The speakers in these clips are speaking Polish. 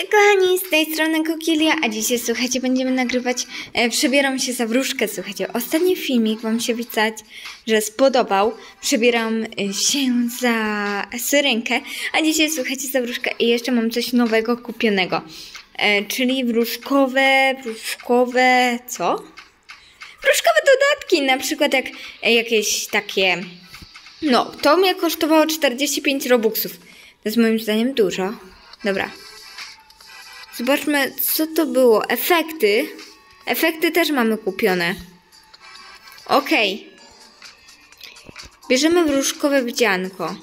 Kochani, z tej strony Kokilia, a dzisiaj, słuchajcie, będziemy nagrywać, przebieram się za wróżkę, słuchajcie. Ostatni filmik wam się widać, że spodobał. Przebieram się za syrenkę, a dzisiaj, słuchajcie, za wróżkę i jeszcze mam coś nowego kupionego. Czyli wróżkowe, co? Wróżkowe dodatki, na przykład jak jakieś takie, no, to mnie kosztowało 45 robuxów. To jest moim zdaniem dużo. Dobra. Zobaczmy, co to było. Efekty. Efekty też mamy kupione. Okej. Bierzemy wróżkowe wdzianko.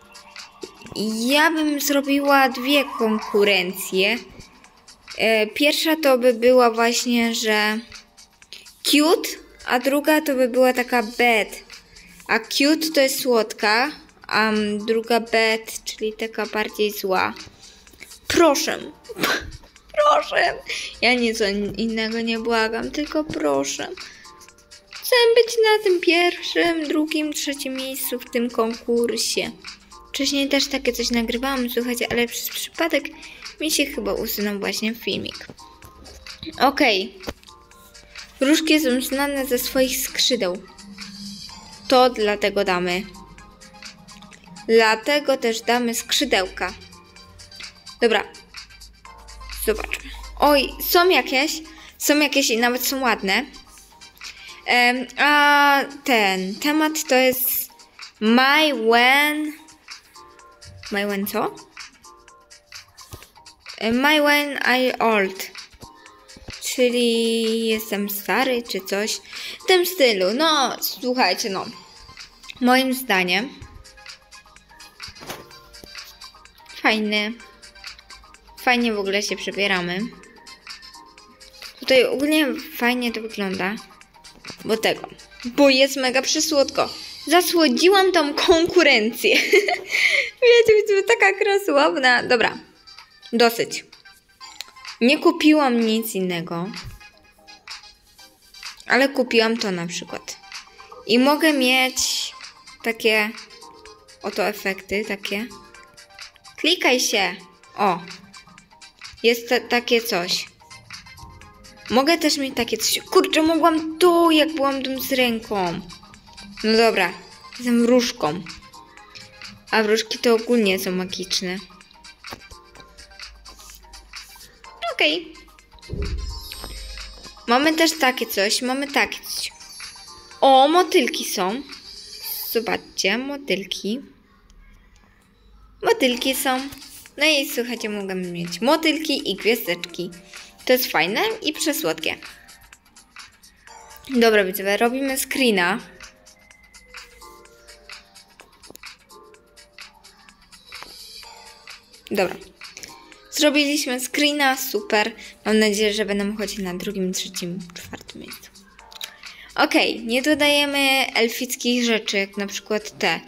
Ja bym zrobiła dwie konkurencje. Pierwsza to by była właśnie, że cute, a druga to by była taka bad. A cute to jest słodka, a druga bad, czyli taka bardziej zła. Proszę. Proszę. Ja nic innego nie błagam, tylko proszę. Chcę być na tym pierwszym, drugim, trzecim miejscu w tym konkursie. Wcześniej też takie coś nagrywałam, słuchajcie, ale przez przypadek mi się chyba usunął właśnie filmik. Okej. Wróżki są znane ze swoich skrzydeł. To dlatego damy. Dlatego też damy skrzydełka. Dobra. Zobaczmy. Oj, są jakieś i nawet są ładne. A ten temat to jest My when co? My when I old. Czyli jestem stary, czy coś w tym stylu. No, słuchajcie, no. Moim zdaniem fajnie w ogóle się przebieramy. Tutaj ogólnie fajnie to wygląda. Bo jest mega przysłodko. Zasłodziłam tą konkurencję. Wiecie, taka krasławna. Dobra, dosyć. Nie kupiłam nic innego. Ale kupiłam to na przykład. I mogę mieć takie oto efekty, takie. Klikaj się. O. Jest takie coś. Mogę też mieć takie coś. Kurczę, mogłam to, jak byłam tą z ręką. No dobra. Jestem wróżką. A wróżki to ogólnie są magiczne. Okej. Mamy też takie coś. O, motylki są. Zobaczcie, motylki. Motylki są. No i słuchajcie, mogę mieć motylki i gwiazdeczki. To jest fajne i przesłodkie. Dobra, widzowie, robimy screena. Dobra. Zrobiliśmy screena, super. Mam nadzieję, że będę chodzić na drugim, trzecim, czwartym miejscu. Okej, nie dodajemy elfickich rzeczy, jak na przykład te.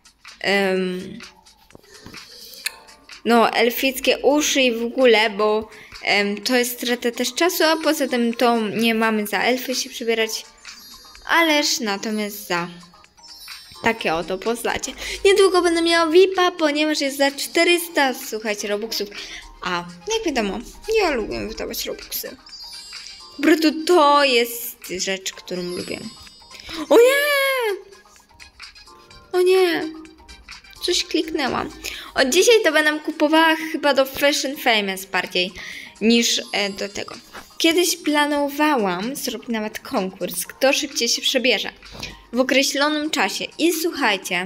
No, elfickie uszy i w ogóle, bo to jest strata też czasu, a poza tym to nie mamy za elfy się przybierać, ależ natomiast za takie oto postacie. Niedługo będę miała VIP-a, ponieważ jest za 400, słuchajcie, robuxów. A, jak wiadomo, ja lubię wydawać robuxy. Po prostu to jest rzecz, którą lubię. O nie! O nie! Coś kliknęłam. Od dzisiaj to będę kupowała chyba do Fashion Famous bardziej niż do tego. Kiedyś planowałam zrobić nawet konkurs, kto szybciej się przebierze w określonym czasie. I słuchajcie,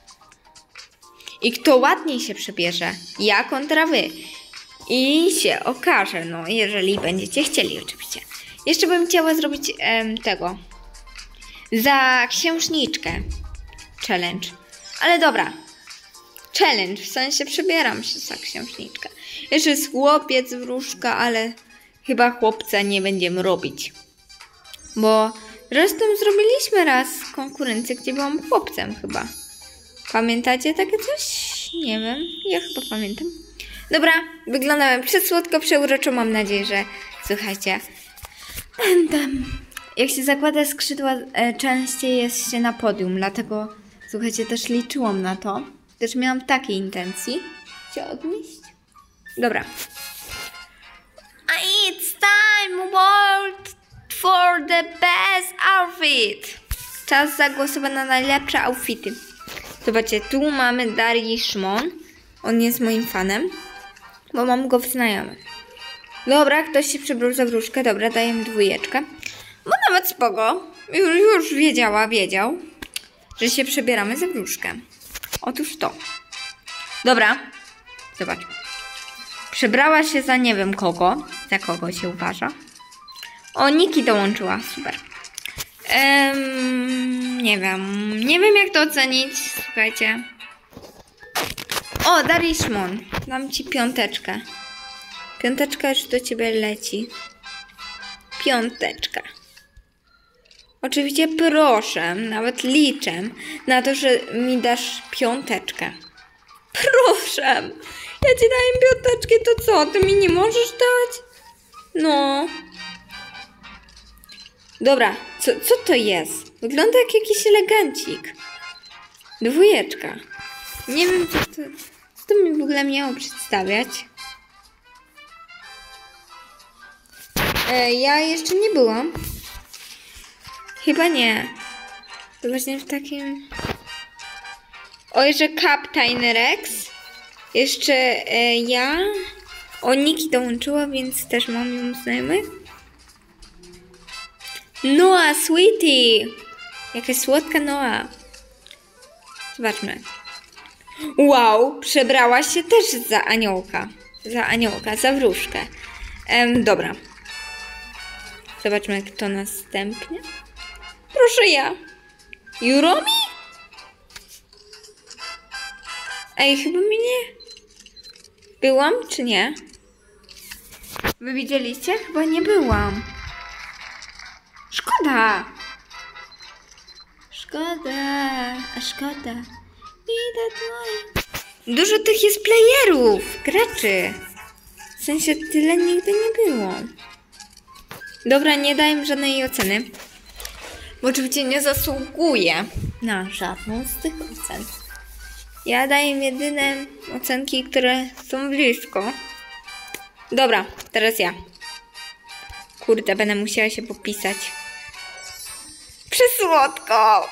i kto ładniej się przebierze, ja kontra wy. I się okaże, no jeżeli będziecie chcieli oczywiście. Jeszcze bym chciała zrobić tego za księżniczkę challenge. Ale dobra. Challenge, w sensie przebieram się za księżniczkę. Jeszcze jest chłopiec, wróżka, ale chyba chłopca nie będziemy robić. Bo zresztą zrobiliśmy raz konkurencję, gdzie byłam chłopcem chyba. Pamiętacie takie coś? Nie wiem, ja chyba pamiętam. Dobra, wyglądałem przesłodko, przeuroczo, mam nadzieję, że słuchajcie. Jak się zakłada skrzydła, częściej jest się na podium, dlatego słuchajcie, też liczyłam na to. Też miałam takiej intencji. Się odnieść? Dobra. for the best outfit. Czas zagłosować na najlepsze outfity. Zobaczcie, tu mamy Darii Szmon. On jest moim fanem, bo mam go w znajomych. Dobra, ktoś się przebrał za wróżkę. Dobra, daję 2. Bo nawet spoko. Już wiedział, że się przebieramy za wróżkę. Otóż to. Dobra, zobacz. Przebrała się za nie wiem kogo. Za kogo się uważa. O, Niki dołączyła. Super. Nie wiem jak to ocenić. Słuchajcie. O, Darii Szmon. Dam ci 5. 5 już do ciebie leci. 5. Oczywiście proszę, nawet liczę na to, że mi dasz 5. Proszę. Ja ci daję 5, to co? Ty mi nie możesz dać? No. Dobra, co to jest? Wygląda jak jakiś elegancik. 2. Nie wiem, co to mi w ogóle miało przedstawiać. Ja jeszcze nie byłam. Chyba nie. To właśnie w takim... O, jeszcze Captain Rex. Jeszcze ja. O, Niki dołączyła, więc też mam ją znajomych. Noah, sweetie. Jakaś słodka Noah. Zobaczmy. Wow, przebrała się też za aniołka. Za wróżkę. Dobra. Zobaczmy, kto następnie. Proszę ja. Juromi? Ej, chyba mnie nie... Byłam, czy nie? Wy widzieliście? Chyba nie byłam. Szkoda. Szkoda. Widać moje. Dużo tych jest playerów, graczy. W sensie tyle nigdy nie było. Dobra, nie daję im żadnej oceny. Bo oczywiście nie zasługuję na żadną z tych ocen. Ja daję jedyne ocenki, które są blisko. Dobra, teraz ja. Kurde, będę musiała się popisać. Przesłodko!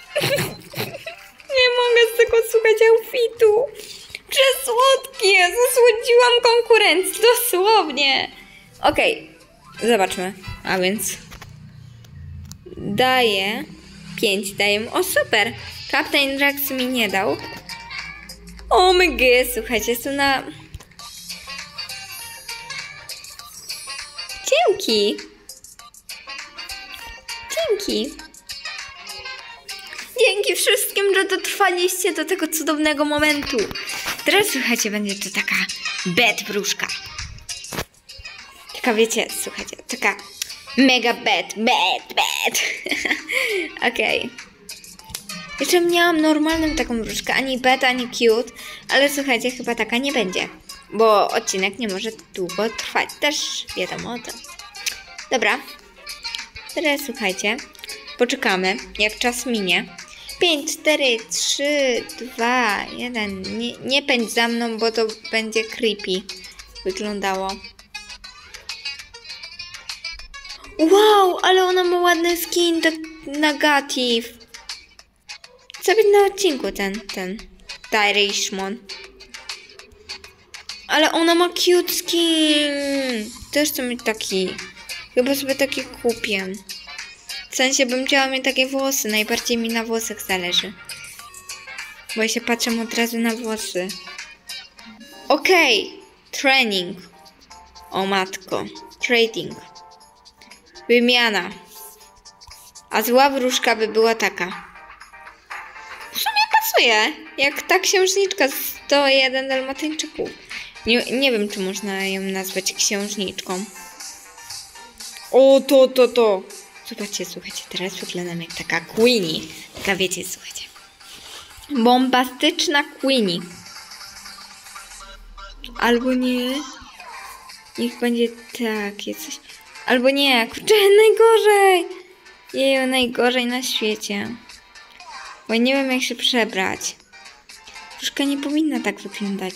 Nie mogę z tego słuchać outfitu. Przesłodkie! Zasłodziłam konkurencję, dosłownie. Okej, zobaczmy. A więc... Daję 5, daję. O, super! Captain Rex mi nie dał. O my god, słuchajcie, jestem na... Dzięki! Dzięki wszystkim, że dotrwaliście do tego cudownego momentu. Teraz, słuchajcie, będzie to taka bad wróżka. Taka, wiecie, słuchajcie, taka mega bad. Okej. Jeszcze miałam normalną taką wróżkę, ani bad, ani cute, ale słuchajcie, chyba taka nie będzie, bo odcinek nie może długo trwać, też wiadomo o tym. Dobra, teraz słuchajcie, poczekamy, jak czas minie. 5, 4, 3, 2, 1, nie pędź za mną, bo to będzie creepy wyglądało. Wow, ale ona ma ładny skin, tak negatyw. Chcę być na odcinku ten Darii Szmon. Ale ona ma cute skin. Też chcę mieć taki. Chyba sobie taki kupię. W sensie bym chciała mieć takie włosy. Najbardziej mi na włosach zależy. Bo ja się patrzę od razu na włosy. Okej. Training. O matko. Trading. Wymiana. A zła wróżka by była taka. W sumie pasuje. Jak ta księżniczka z 101 Dalmatyńczyków. Nie wiem, czy można ją nazwać księżniczką. O, to. Zobaczcie, słuchajcie, teraz wyglądam jak taka Queenie. Taka, wiecie, słuchajcie. Bombastyczna Queenie. Albo nie. Niech będzie takie coś. Albo nie, kurczę, najgorzej. Jeju, najgorzej na świecie. Bo nie wiem, jak się przebrać. Troszkę nie powinna tak wyglądać.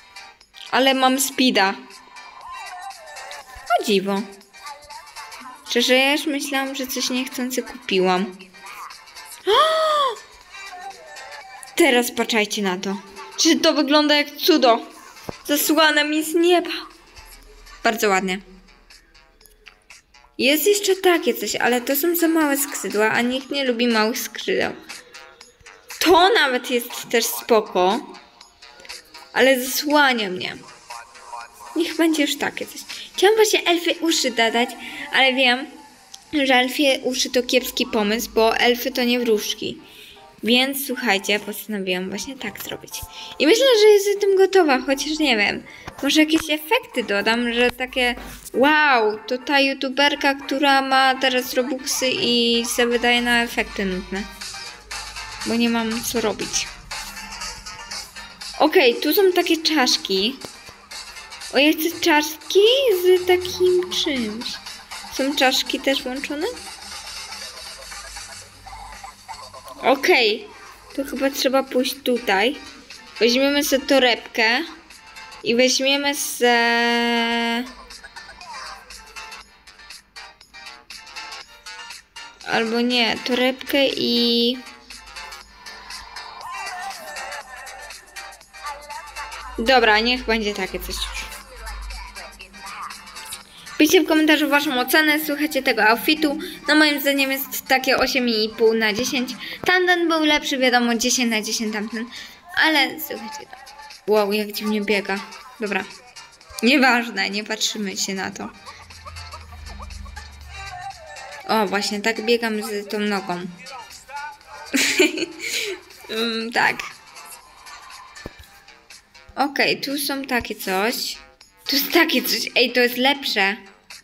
Ale mam speeda. O dziwo. Szczerze, ja już myślałam, że coś niechcący kupiłam. Teraz patrzajcie na to. Czy to wygląda jak cudo? Zasłana mi z nieba. Bardzo ładnie. Jest jeszcze takie coś, ale to są za małe skrzydła, a nikt nie lubi małych skrzydeł. To nawet jest też spoko, ale zasłania mnie. Niech będzie już takie coś. Chciałam właśnie elfy uszy dodać, ale wiem, że elfie uszy to kiepski pomysł, bo elfy to nie wróżki. Więc słuchajcie, postanowiłam właśnie tak zrobić. I myślę, że jestem gotowa, chociaż nie wiem. Może jakieś efekty dodam, że takie wow, to ta youtuberka, która ma teraz robuxy i se wydaje na efekty nudne. Bo nie mam co robić. Okej, tu są takie czaszki. O, ja chcę czaszki z takim czymś. Są czaszki też włączone? Okej, to chyba trzeba pójść tutaj. Weźmiemy sobie torebkę i weźmiemy sobie... Albo nie, torebkę i... Dobra, niech będzie takie coś już. Piszcie w komentarzu waszą ocenę, słuchajcie tego outfitu. No moim zdaniem jest takie 8,5 na 10. Tamten był lepszy, wiadomo, 10 na 10 tamten. Ale słuchajcie, wow, jak dziwnie biega. Dobra, nieważne, nie patrzymy się na to. O, właśnie, tak biegam z tą nogą. Tak. Okej, tu są takie coś. Tu jest takie coś. Ej, to jest lepsze.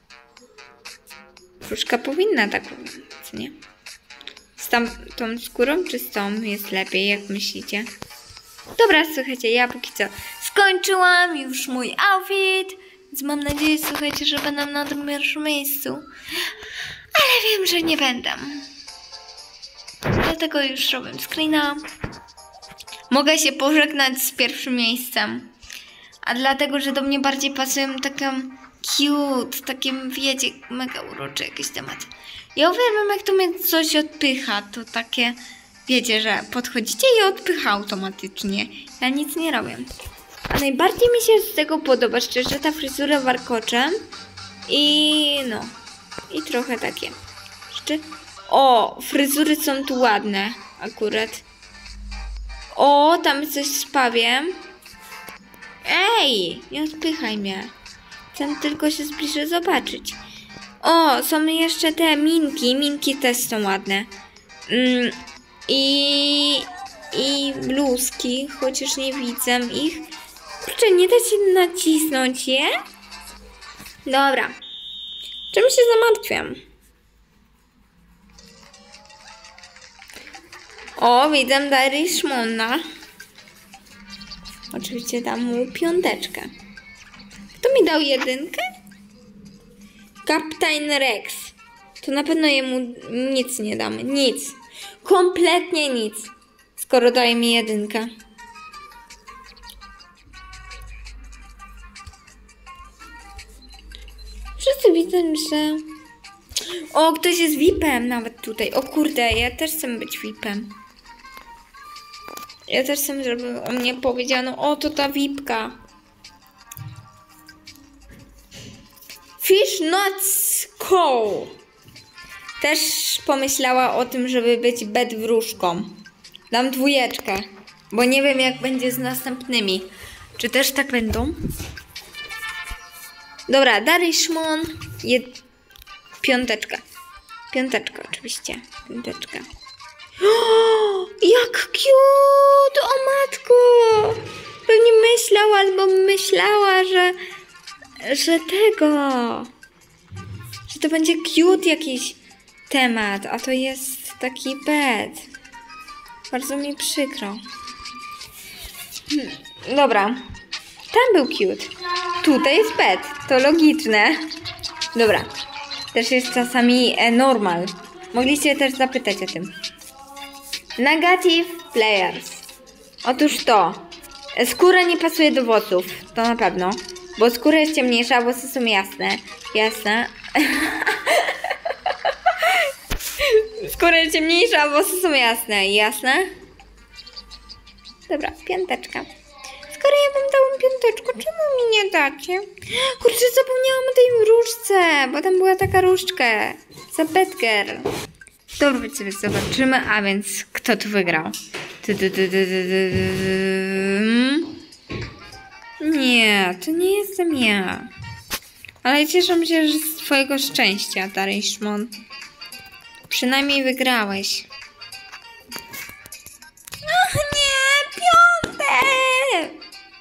Wróżka powinna tak, co nie? Z tą skórą czy z tą jest lepiej, jak myślicie? Dobra, słuchajcie, ja póki co skończyłam już mój outfit. Więc mam nadzieję, słuchajcie, że będę na tym pierwszym miejscu. Ale wiem, że nie będę. Dlatego już robię screena. Mogę się pożegnać z pierwszym miejscem. A dlatego, że do mnie bardziej pasują taką cute, takim, wiecie, mega uroczy jakiś temat. Ja uwielbiam, jak to mnie coś odpycha. To takie, wiecie, że podchodzicie i odpycha automatycznie. Ja nic nie robię. A najbardziej mi się z tego podoba, szczerze, ta fryzura warkoczem. I no. I trochę takie. O, fryzury są tu ładne akurat. O, tam jest coś z pawiem. Ej, nie odpychaj mnie. Chcę tylko się zbliżę zobaczyć. O, są jeszcze te minki. Minki też są ładne. I bluzki, chociaż nie widzę ich. Kurczę, nie da się nacisnąć je? Dobra. Czym się zamartwiam? O, widzę Darishmona. Oczywiście dam mu 5. Kto mi dał 1? Kapitan Rex. To na pewno jemu nic nie damy. Nic. Kompletnie nic. Skoro daje mi 1. Wszyscy widzą, że... O, ktoś jest VIP-em nawet tutaj. O kurde, ja też chcę być VIP-em. Ja też chcę, żeby o mnie powiedziano, o, to ta VIP-ka. Fish Nuts Co. Też pomyślała o tym, żeby być bed wróżką. Dam 2, bo nie wiem, jak będzie z następnymi. Czy też tak będą? Dobra, Darishmon. 5. 5 oczywiście. 5. O, jak cute! O matko! Pewnie myślał albo myślała, że tego... Że to będzie cute jakiś temat, a to jest taki bed. Bardzo mi przykro. Dobra. Tam był cute. Tutaj jest bed. To logiczne. Dobra. Też jest czasami normal. Mogliście też zapytać o tym. Negative players. Otóż to. Skóra nie pasuje do włosów. To na pewno. Bo skóra jest ciemniejsza, a włosy są jasne. Jasne. Skóra ciemniejsza, a włosy są jasne. Jasne? Dobra, piąteczka. Skoro ja wam dałam piąteczkę, czemu mi nie dacie? Kurczę, zapomniałam o tej różdżce, bo tam była taka różdżka. Za Bad Girl. Dobra, więc sobie zobaczymy, a więc kto tu wygrał? Nie, to nie jestem ja. Ale cieszę się że z twojego szczęścia, Tariszmon. Przynajmniej wygrałeś. Ach nie, piąte!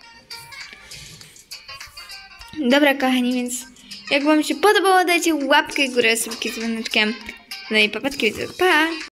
Dobra, kochani, więc jak wam się podobało, dajcie łapkę w górę, subki z dzwoneczkiem. No i papatki, pa!